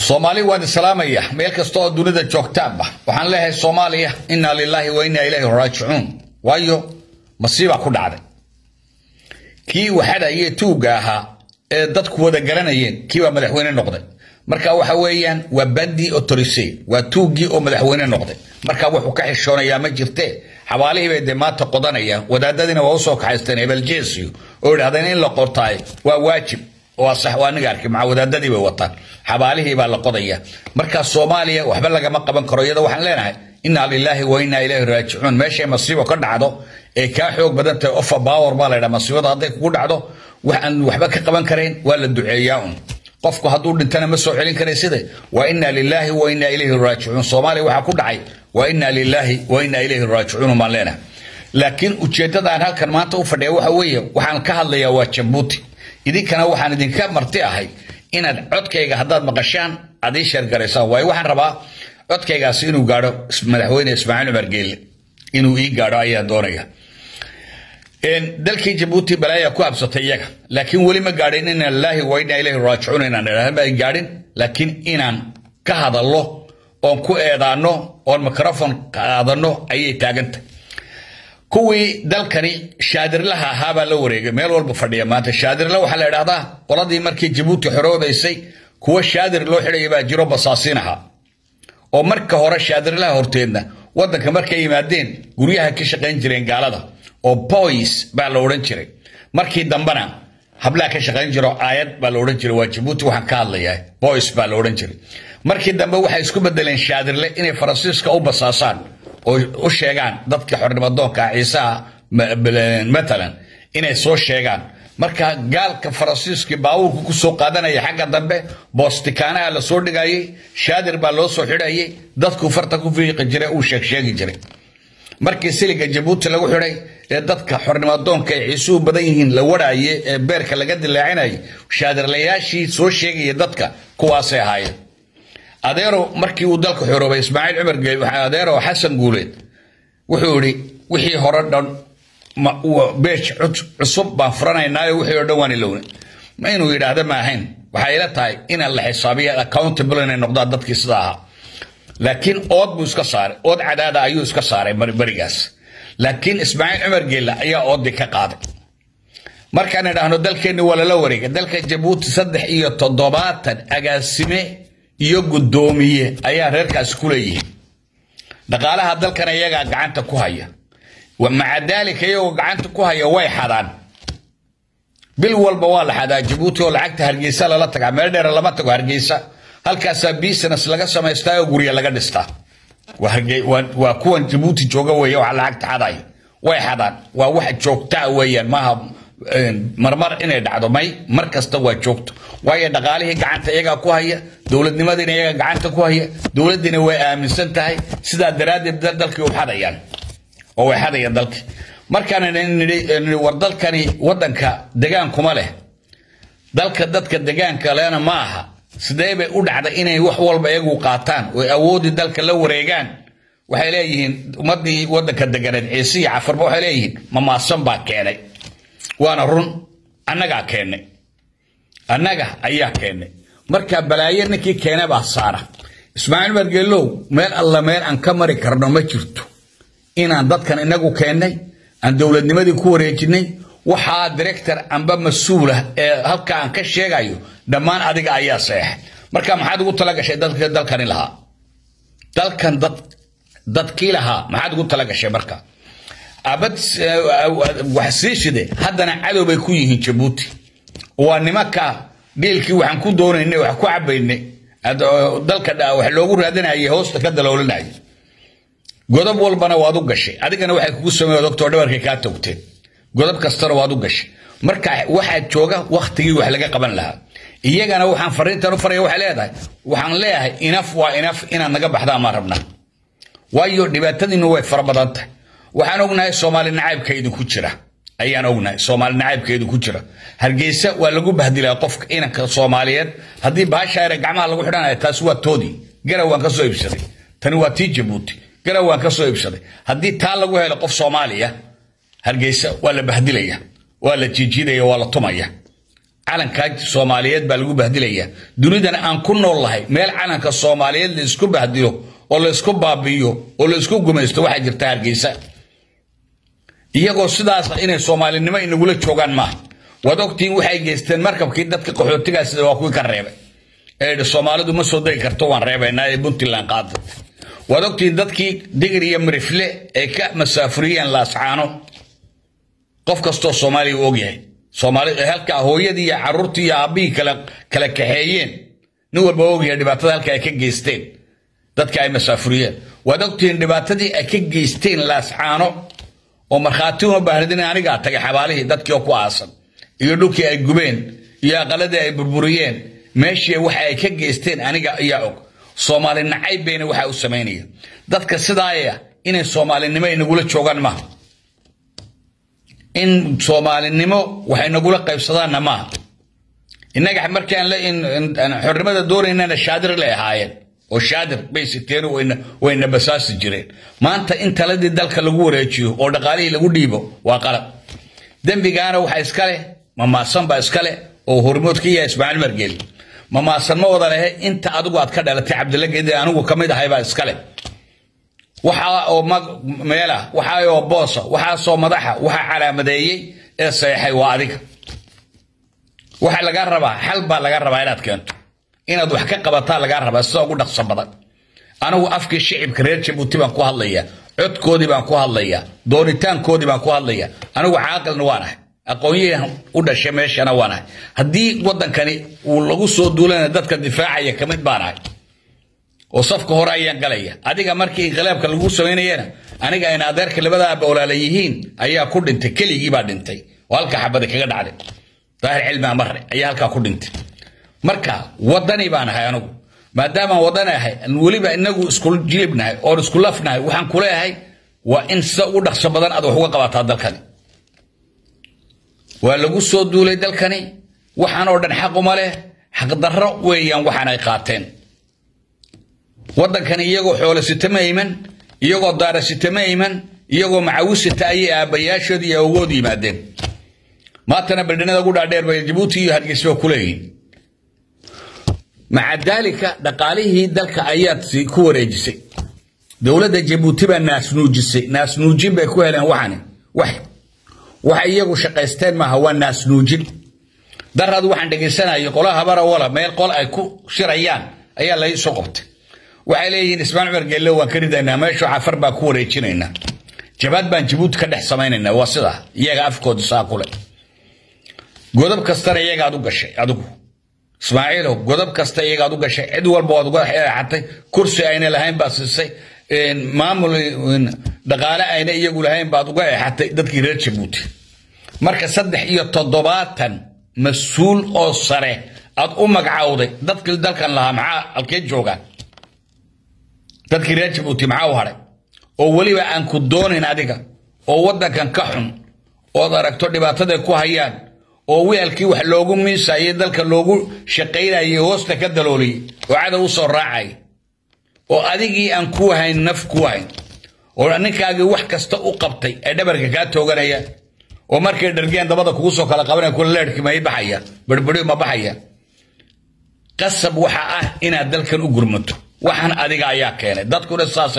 Soomaali waan islaamaya meel kasta oo dunida joogtaanba waxaan leeyahay Soomaaliya inna lillahi wa inna ilayhi raaji'uun waayo masiiba ku dhacday kii waxada iyo tuuga ahaa ee dadku wada garanayeen kii waa madaxweyne noqday marka waxa weeyaan waa bandi autorisé waa tuugi oo madaxweyne noqday marka wuxuu ka xishoonayaa ma jirtee xawaalihii bay demaanta qodanaya wadaadadina waa soo kaxaysteen hebel jeesiyo oo yiraahdeen in la qortay waa waajib oo sax waa niga arkay ma wadaadadii bay wataan xawaalihii baa la qodaya marka Soomaaliya waxba laga ma qaban karo iyada waxaan leenahay inna lillahi wa inna ilayhi raaji'uun meesha masiibo ka dhacdo ee ka xoog badan tahay of power baa leeyahay masiibada haday ku dhacdo waxaan waxba ka qaban kareen waa la duceeyaa qofku haduu dhintana ma soo celin karay sida wa inna lillahi wa inna ilayhi raaji'uun Soomaaliya waxa ku dhacay wa inna lillahi wa inna ilayhi raaji'uun ma leena laakiin ujeedadaan halkan maanta u fadhiyo waxa weeye waxaan ka hadlayaa waa Djibouti idinkana waxaan idinka marti ahay inaad codkayga hadaad maqashaan adii shar gareysaan way waxaan rabaa codkaygaas inuu gaaro madaxweyne Ismaaciil Umar Geelle inuu ii gaaro ayaa doonaya dalkii Djibouti balaya ku absatay iyaga laakiin wali ma gaadhin inna lillahi wa inna ilayhi raaji'uun inaan ma gaadhin laakiin inaan ka hadallo oo ku eedaano oo microphone qaadano ayay taagantay kuwii dalkani shaadirlaha ahaaba la wareegay meel walba fadhiya maanta shaadirla waxa la yiraahdaa qoladii markii Djibouti xoroobaysay kuwa shaadir loo xidhay baa jiro basaasinaha oo marka hore shaadirlaha horteedna wadanka markay yimaadeen guryaha ka shaqeyn jireen gaalada oo boys baa la oran jiray markii dambana habla ka shaqeyn jiro aayad baa la oran jiray waa Djibouti waxaan ka hadlayaa boys baa la oran jiray markii dambe waxay isku bedeleen shaadirle inay Faransiiska u basaasaan oo u sheegaan dadka xornimadoonka Ciisa matalan inay soo sheegaan marka gaalka Faransiiska baawurku ku soo qaadanaya xagga dambe boostikaanaha la soo dhigayay shaadir baa loo soo xidhayay dadku farta ku fiiqi jiray uu sheegi jiray markii siliga Djibouti lagu xidhay ee dadka xornimadoonka ay Ciisa badan yihiin la waraayay ee beerka laga dilaacinay shaadirlayaashii soo sheegay dadka kuwaas ay ahaayeen adeero markii uu dalka xoroobay Ismaaciil Umar Geelle waxa adeero Xasan Guuleed wuxuu yiri wixii hore dhan ma beesh cusub baan furanaynaa wixii dhan waan ilowna ma inuu yiraahdo ma ahayn waxa ila tahay in la xisaabiyo accountable inay noqdaan dadkii sida aha laakiin ood buu iska saaray ood cadaada ayuu iska saaray barigaas laakiin Ismaaciil Umar Geelle ayaa ood ka qaaday markaan idhaahno dalkeena wala la wareegay dalka Djibouti 3 agaasime iyo gudoomiye ayaa reerkaas ku leeyahay dhaqaalaha dalkan ayaga gacanta ku haya ومع ذلك يو gacanta ku haya way xadaan bil walba waa la xadaa Djibouti oo lacagta Hargeysa la tagaa meel dheer lama tago Hargeysa halkaas business laga sameeystay guriga laga dhistaa waa kuwan Djibouti jooga way waxa lacagta xaday way xadaan waa wax joogta weeyaan maaha marmar inay dhacdo may mar kasta waa joogto waayo dhaqaalihii gacanta iyaga ku haya dawladnimadina iyaga gacanta ku haya dawladina way aaminsan tahay sida daraadeed dalkii u xadayaan oo way xadayaan dalkii markaan war dalkani wadanka deegaan kuma leh dalka dadka deegaanka leena ma aha sidee bay u dhacday inay wax walba iyagu qaataan oo awoodi dalka la wareegaan waxay leeyihiin umadii wadanka deegaanad Ciisa Cafarba waxay leeyihiin ma maasan baa keenay وانا رون انغا كيني انغا ايا كيني marka balaayanki keenay baa saara Ismaaciil Umar Geelle meel alla meel aan ka mari karno ma jirto inaan dadkan inagu keenay aan dawladnimadii ku wareejinay waxa director amba mas'uul ah ee halka aan ka sheegayo dhamaan adiga ayaa sax marka maxaad ugu talagashay dalkan ilaha dalkan dadkii laha maxaad ugu talagashay marka abad waxsiishide haddana cadow bay ku yihiin Djibouti waa nimaka deelkii waxaan ku doonaynay wax ku cabaynay dalka wax loogu raadinayay hoosta ka daloolinay godob walbana waad u gashay adigana waxay kugu sameeyay doctor dhabarka ka togteen godob kastana waad u gashay marka waxa jooga waqtigii wax laga qaban lahaa iyagana waxaan fariintan u faray waxa leedahay waxaan leeyahay enough inaan naga baxdaa ma rabna waayo dhibaatadiina way farabadantahay waxaan ognahay Soomaali nacaybkeedu ku jira ayaan ognahay Soomaali nacaybkeedu ku jira Hargeysa waa lagu bahdilaa qofka inanka Soomaaliyeed hadii baashaare gacmaha lagu xidhanayo taas waa toodi garawaan ka soo ibsaday tani waa Djibouti garawaan ka soo ibsaday hadii taa lagu helo qof Soomaaliya Hargeysa waa la bahdilaya waa la jiijidaya waa la tumaya calanka Soomaaliyeed baa lagu bahdilaya dunidana aan ku noolahay meel calanka Soomaaliyeed la isku bahdilo oo la isku baabiyo oo la isku gumaysto waxa jirta Hargeysa iyagoo sidaas inay Soomaalinimo inagula joogan ma wadogtiin waxay geysteen markabkii dadka qaxootiga sida waa kuwii ka reebay ee Soomaalidu ma soo day karto waan reebaynaa ee Puntland qaaday wadogtiin dadkii digir iyo mirifle ee ka masaafuriyeen laascaano qof kasto Soomaali oo ogyahay Soomaali halka hooyadii iyo carruurtii iyo aabii kala kaxeeyeen nin walba ogyahay dhibaatada halka ay ka geysteen dadka ay masaafuriyeen wadogtiin dhibaatadii ay ka geysteen laascaano oo marxaati uma baahnidin aniga tagay xabaalihii dadkii ku aasan iyo dhulkii ay gubeen iyo aqaladii ay burburiyeen meeshii waxa ay ka geysteen aniga ayaa og Soomaali nacaybeena waxa uu sameeyay dadka sidaaya inay Soomaalinimo inagula joogan ma in Soomaalinimo waxay nagula qaybsadaan ma inaga markaan la in xornimada doonaynaa shaadir leeyahay oo shaadir baysiteen wayna basaasi jireen maanta in taladii dalka lagu wareejiyo oo dhaqaalihii lagu dhiibo waa qalad dambigaana waxa iska leh mamaasan ba iska leh oo hormoodkiisa Ismaaciil Margeel mamaasan ma wada leh inta adigu aad ka dhalatay Cabdilla Geedi anigu kamid ahay ba iska leh waxa oo meela waxa oo boosa waxa soo madaxa waxa calaamadeeyay ee saxay waa adiga waxa laga rabaa xal baa laga rabaa inaad keento inaad wax ka qabataa laga rabaa soo ugu dhaqso badan anigu afkii shicibka reer Djibouti baan ku hadlayaa codkoodii baan ku hadlayaa dooritaankoodii baan ku hadlayaa anigu caaqilna waan ahay aqoonyahan u dhashay meeshana waan ahay haddii wadankani uu lagu soo duulana dadka difaacaya kamid baan ahay oo safka hore ayaan galaya adiga markii inqilaabka lagu sameeyayna aniga in adeerka labada bawlaala yihiin ayaa ku dhintay keligii baa dhintay walka xabada kaga dhacday daahir cilmi amar ayaa halka ku dhintay marka wadani baan ahay anigu maadaama wadani ahay waliba inagu isku jilibnahay oo isku lafnahay waxaan ku leeyahay waa in sa u dhaqso badan aad wax uga qabataa dalkani waa lagu soo duulay dalkani waxaan oo dhan xaq uma leh xaq darro weeyaan waxaan ay qaateen wadankani iyagoo xoolo sitamayman iyagoo daara sitamayman iyagoo macawisita ay aabayaashood iyo awgood yimaadeen maantana baldhanada ugu dhaadheer bay Djibouti iyo Hargeysa ku leeyihiin مع ذلك دقاليه ذلك آيات كوريجسي دولة Djibouti ناس نوجسي ناس نوجين بكوهلان واحد يقول شقيستين ما هو الناس نوجين درد وحن دقيسانا يقولها برا ولا ما يقول أيكو شرعيان أي الله يسقط وعليه نسمع مرجل لو كريد أن ما يشوف عفر بكوريجيننا جباد بان Djibouti كده حسميننا وصلها يجا أفكود ساقوله قدام كستر يجا أدوك الشيء أدوك إسماعيل قدام كسته يقعدوا قشة عدوال بعض حتى كرسي أين لهين بس معمول دقالة أين يقول لهين بعض حتى تذكر Djibouti مركز صدق هي تضباطا مسؤول أسرة أد أمك عودة تذكر ذلك لها مع الكيد جوجا تذكر Djibouti معه هذا أولي بأن كدون هناديك أو وده كان كحن أو دركتور دبعته كوهيان oo weelkii wax loogu miisayay dalka loogu shaqeynayay hoosta ka daloolay oo caad u soo raacay oo adigii aan ku hayn naf ku hayn oo ninkaagi wax kasta u qabtay ee dhabarka ka tooganaya oo markay dhargeen dabada kugu soo kala qabanay kula leerkii ma baxaya barbari ma baxaya qasab waxa ah inaad dalkan u gurmato waxaan adiga ayaa keenay dadkuna saas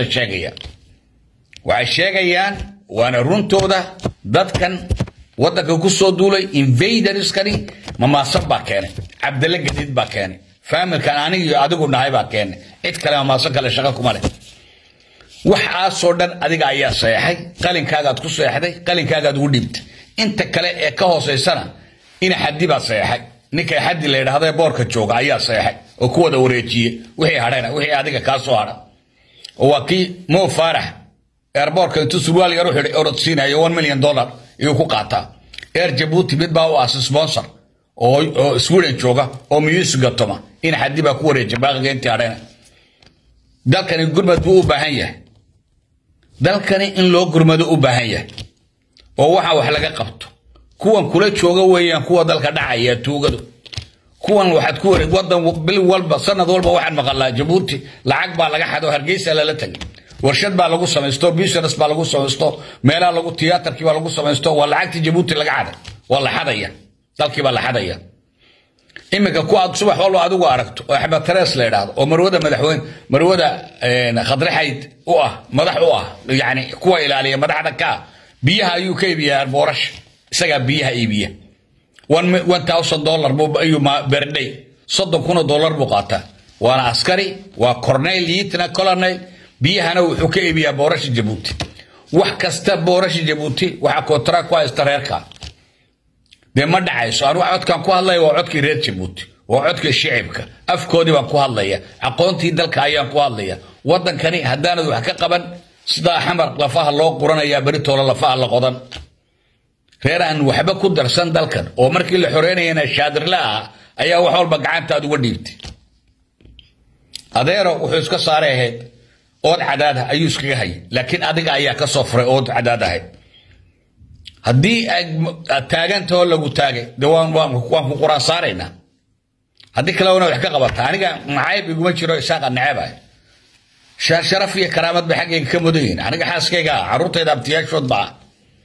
waxay sheegayaan waana runtooda dadkan waddanka ku soo duulay invaders kani ma sabba keenay Cabdilla Geedi baa keenay familkan aniga adigu nahay baa keenay cid kale ma san kale shaqo kuma leh waxa soo dhan adiga ayaa saxay qalinkaaga aad ku saxday qalinkaaga aad ugu dhibtay inta kale ee ka hooseysana in xaddi baa saxay ninka xaddi la yiraahdo boorka jooga ayaa saxay oo ku wada wareejiyay wixii hadhayna wixii adiga ka soo hadha oo waqii Mo Farah airportka intuu surwaal yar u xidhay orod siinayo $1 million iyo ku qaata Air Djibouti mid baa u aasas sponsor oo Sweden jooga oo music gatoma in xaddi baa ku wareejay baaqiga intii hadhayna dalkani gurmad buu u baahan yahay dalkani in loo gurmado u baahan yahay oo waxa wax laga qabto kuwan kula jooga weeyaan kuwa dalka dhacaya tuugadu kuwan waxaad ku wareeg wadan bil walba sanad walba waxaan maqlaa Djibouti lacag baa laga xado Hargeysa la tagay warshad baa lagu sameesto business baa lagu sameesto meelaha lagu tiyaatarkii baa lagu sameesto waa lacagta Djibouti laga xaday wala xadaya dalkii baa la xadaya إما كقعد صبح والله عدو عرفت وأحب تراس لا يراد ومروده مدحوين مروده خضر حيد مدح يعني كوا إلى عليه مدح ذكاء بيها يوكي بيها بورش سجى بيها إيه بيها $1000 مو أيو ما بردي $100 بقاطع وأنا عسكري وكورنيل يتنا كولونيل بيها أنا وحكي بيها بورش جيبوتي وحكست بورش جيبوتي وحكوتراك واستريركا ده ما دعيس أنا وعد كان كوه الله وعدك ريت جيبوتي وعدك الشعبك أفكودي وكوه الله عقونتي دلك أيام كوه الله وطن كني هدانا ذو حكا قبل صدا حمر لفاه الله قرنا يا بريت ولا لفاه الله قدن غير أن وحبا كدر سن دلكن ومركي اللي حريني أنا الشادر لا أيها وحول بقعان تادو وديبتي أديرو وحيسك صاري هيد أود عدادها أيوسكي هاي لكن أديك أيها كصفر أود عدادها هيد هدي تاجن تقول له تاجي دوام وان قران صارينا هديك لو أنا وحكي قبضتها أنا معاي بيقوم يشرو إساق النعابة شرفية كرامة بحقي كمدين أنا حاسكي عروض إذا بتياج فضبع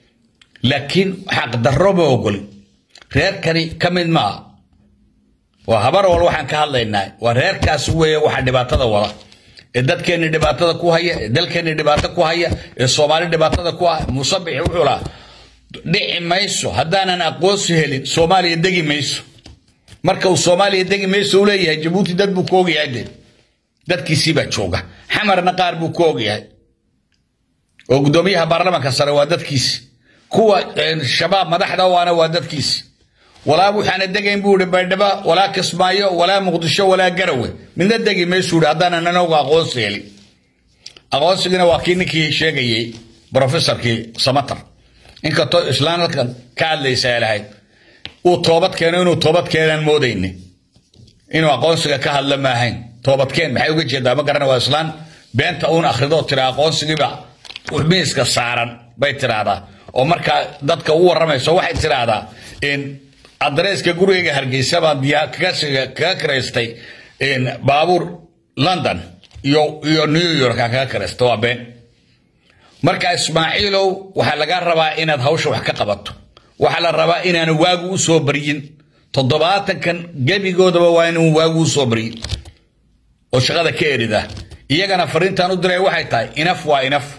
لكن حق دربه وقول غير كني كمن ما وخبر والوحن كهالله ورير كاسوية وحد دباتة ولا الدد كان دباتة كوهية الدل كان دباتة كوهية الصومالي دباتة كوه مصبح وحلا دي ميسو هدانا أقوى سهلين صومالي يدقي ميسو مركو صومالي يدقي ميسو ليه جيبوتي دد بكوغي عدل دد كيسيبة شوقة حمر نقار بكوغي وقدوميها برلمان كسر ودد كيس كوا الشباب مدحدا وانا ودد كيس ولا ابو حنا دقين بو دبا ولا كسمايو ولا مقدشو ولا قروي من ددقي ميسو هدانا ننوغا قوسيلي اقوسينا واكينكي شيغايي بروفيسور كي سمتر إنك تو إسلام كان كان ليس عليه وطوبت كانوا وطوبت كانوا موديني إنه أقونسك كهل لما هين طوبت كان بحيوك جدا ما قرنا وإسلام بين تقون أخذوا ترى أقونسك بقى وبيسك صارن بيت هذا ومركا ضدك هو الرمي سو واحد ترى هذا إن أدريس كجوري هرجي سبعة ديا كاكريستي إن بابور لندن يو نيويورك كاكريستوا بين marka Ismaaciilow waxa laga rabaa inaad hawsha wax ka qabato waxa la rabaa inaan waagu u soo bariyin 70 kan gabigoodaba waa inuu waagu u soo bariyin oo shaqada ka erida iyagana fariintan u diray waxay tahay inaf waa inaf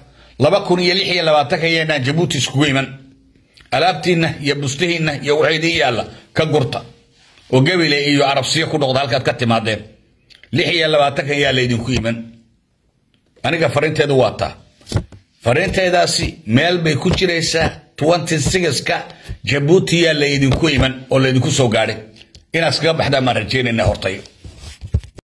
2026 ayayna Djibouti isku iman alaabtiina iyo bustihiina iyo waxaydii yaala ka gurta oo gabile iyo arabsiya ku noqdo halka ka timaadeen 26 ayaa la idinku iman aniga fariinteedu waa taa فرنتيداسي ميل بي ku jiraysa 26 ka Djibouti yaa la idinku iman oo la idinku soo gaaray inaas ka baxda ma rajeynayna hortay